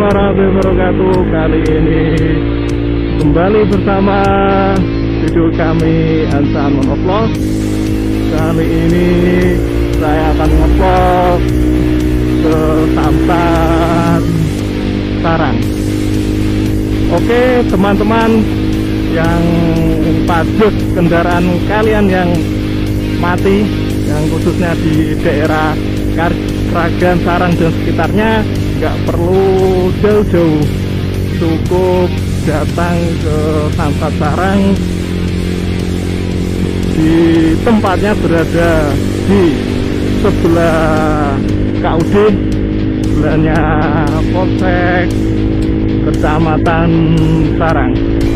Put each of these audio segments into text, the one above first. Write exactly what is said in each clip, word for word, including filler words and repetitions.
warahmatullahi wabarakatuh. Kali ini kembali bersama video kami Ansan Monovlog. Kali ini saya akan ngevlog ke Samsat Sarang. Oke teman-teman yang pajak kendaraan kalian yang mati, yang khususnya di daerah Kragan, Sarang dan sekitarnya, nggak perlu jauh-jauh, cukup datang ke Samsat Sarang. Di tempatnya berada di sebelah K U D, sebelahnya Polsek Kecamatan Sarang.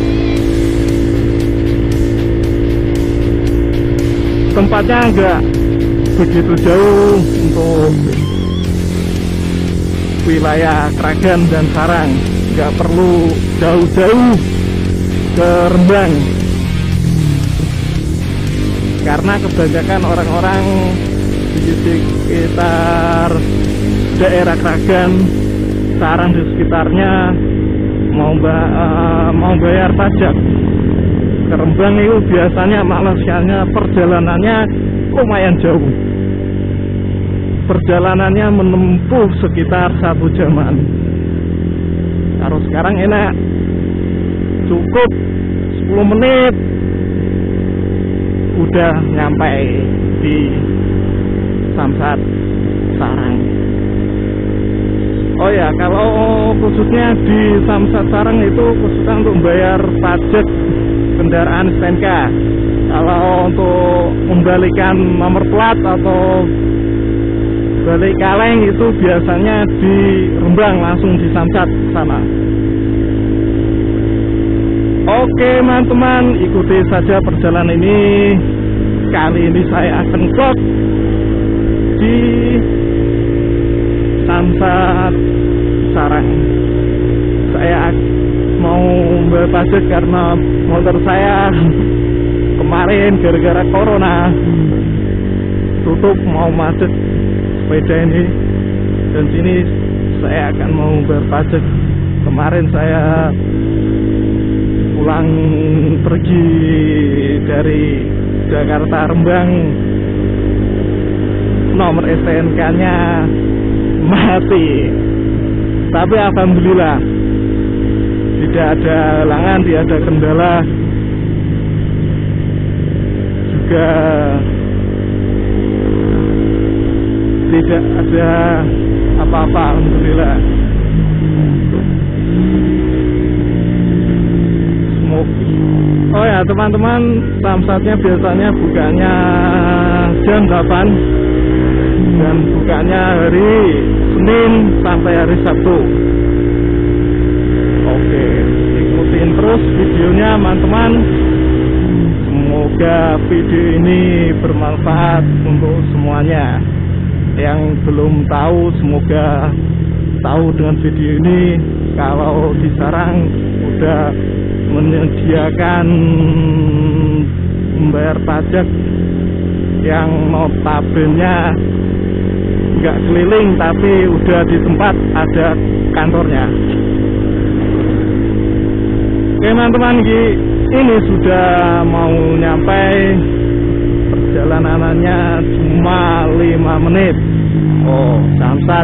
Tempatnya enggak begitu jauh untuk wilayah Kragan dan Sarang, nggak perlu jauh-jauh ke Rembang, karena kebanyakan orang-orang di sekitar daerah Kragan, Sarang di sekitarnya mau uh, mau bayar pajak ke Rembang itu biasanya malasnya perjalanannya lumayan jauh. Perjalanannya menempuh sekitar satu jaman. Kalau sekarang enak, cukup sepuluh menit udah nyampe di Samsat Sarang. Oh ya, kalau khususnya di Samsat Sarang itu khususnya untuk membayar pajak kendaraan S T N K. Kalau untuk membalikan nomor plat atau balik kaleng itu biasanya di Rembang, langsung di Samsat sana. Oke teman-teman, ikuti saja perjalanan ini. Kali ini saya akan vlog di Samsat Sarang. Saya mau bayar pajak karena motor saya kemarin gara-gara corona tutup, mau macet sepeda ini, dan sini saya akan mau bayar pajak. Kemarin saya pulang pergi dari Jakarta Rembang, nomor S T N K-nya mati, tapi alhamdulillah tidak ada halangan, tidak ada kendala, juga tidak ada apa-apa, alhamdulillah. Oh ya teman-teman, Samsatnya biasanya bukanya jam delapan dan bukanya hari Senin sampai hari Sabtu. Oke, ikutin terus videonya teman-teman. Semoga video ini bermanfaat untuk semuanya. Yang belum tahu semoga tahu dengan video ini. Kalau di Sarang udah menyediakan membayar pajak yang notabene nggak keliling, tapi udah di tempat ada kantornya. Oke teman-teman, ini sudah mau nyampe, perjalanannya cuma lima menit. Oh, Samsat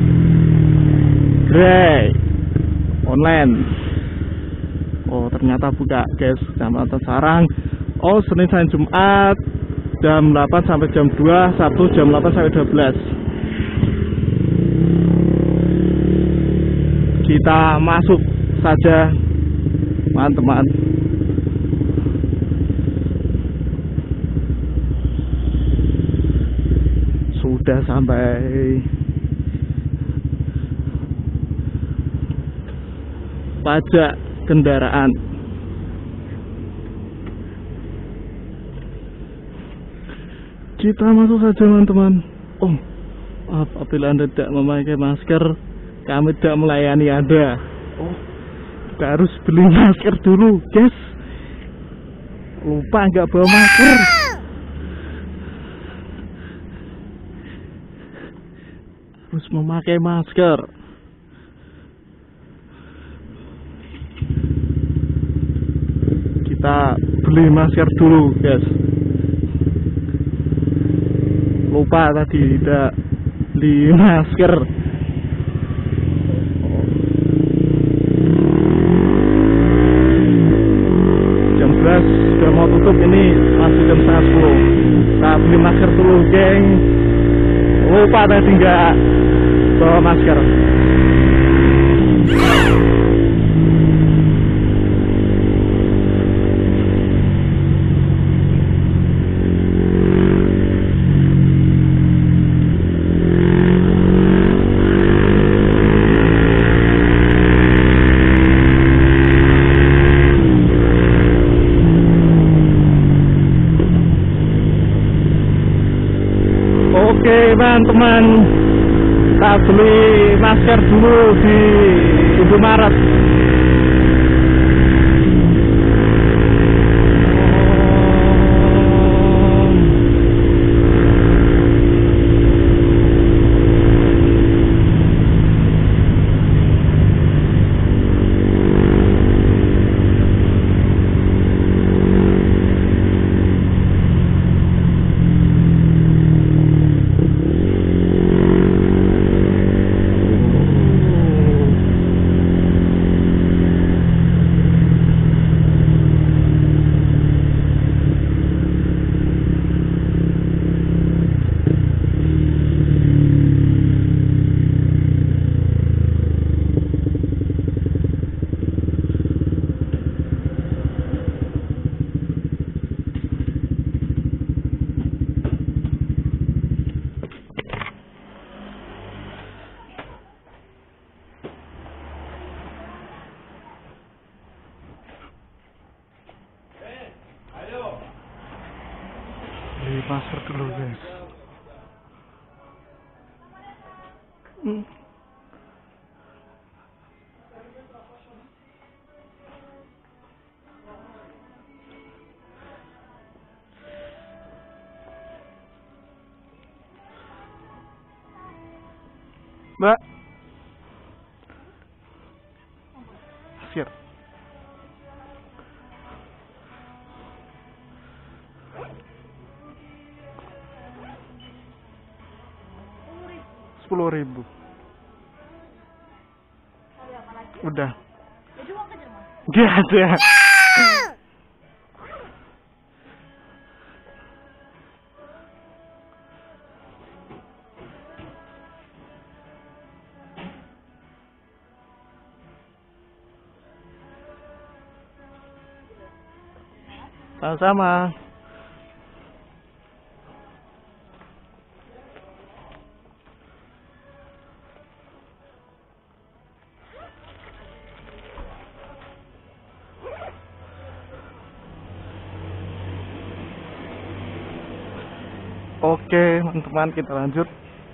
Grey online. Oh, ternyata buka guys, Samsat Sarang. Oh, Senin sampai Jumat jam delapan sampai jam dua, Sabtu jam delapan sampai dua belas. Kita masuk saja teman-teman. Sudah sampai pajak kendaraan. Kita masuk saja teman-teman. Oh, apabila Anda tidak memakai masker, kami tidak melayani Anda. Oh, kita harus beli masker dulu guys. Lupa nggak bawa masker. Harus memakai masker. beli masker dulu guys. Lupa tadi tidak beli masker. Jam sebelas sudah mau tutup, ini masih jam setengah sepuluh. Kita beli masker dulu geng. Lupa tadi nggak bawa masker. Oke teman-teman, kita beli masker dulu di Indomaret. Beli masker dulu guys. hmm. Mbak, siap. Sepuluh ribu. Udah. Gak ada. Sama-sama. Oke teman-teman, kita lanjut.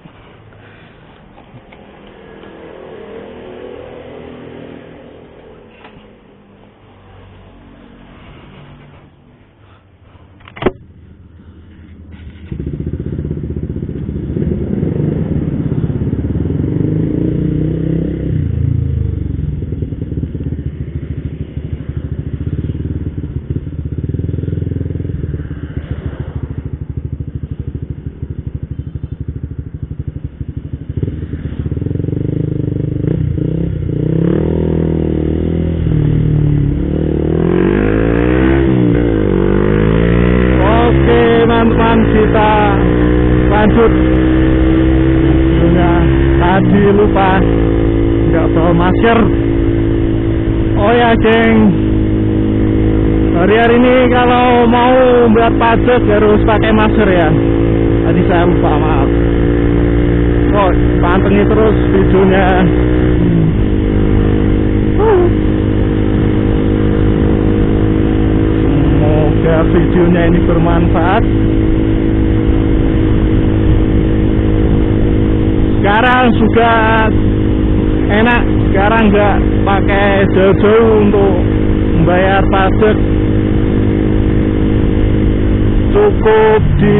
Teman-teman, kita lanjut. Sudah tadi lupa nggak bawa masker. Oh ya geng, hari-hari ini kalau mau buat pajak harus pakai masker ya. Tadi saya lupa, maaf. Oh, pantengin terus videonya. Semoga videonya ini bermanfaat. Sekarang sudah enak, sekarang nggak pakai jauh-jauh untuk membayar pajak. Cukup di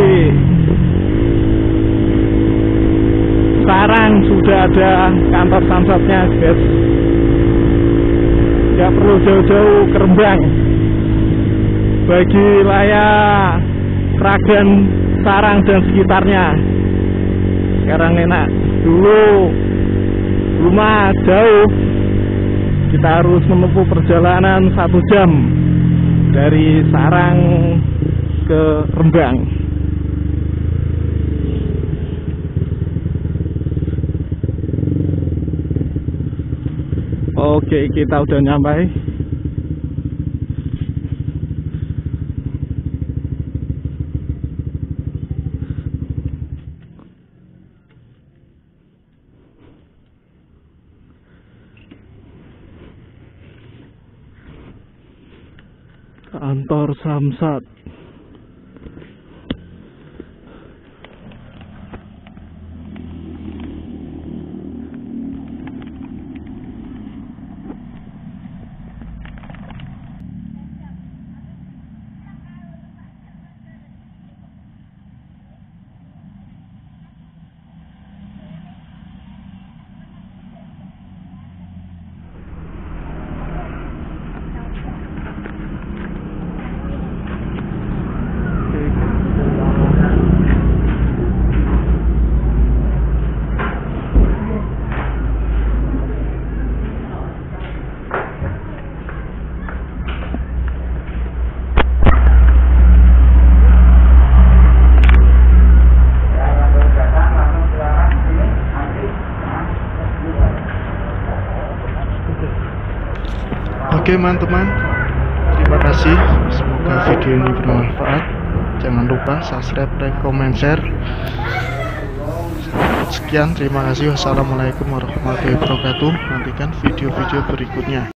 Sarang sudah ada kantor samsatnya guys, nggak perlu jauh-jauh ke Rembang. bagi wilayah Sragen, Sarang dan sekitarnya. Sekarang enak. Dulu rumah jauh, kita harus menempuh perjalanan satu jam dari Sarang ke Rembang. Oke, kita udah nyampe. Kantor Samsat. Oke teman-teman, terima kasih, semoga video ini bermanfaat. Jangan lupa subscribe, like, comment, share. Sekian, terima kasih. Wassalamualaikum warahmatullahi wabarakatuh. Nantikan video-video berikutnya.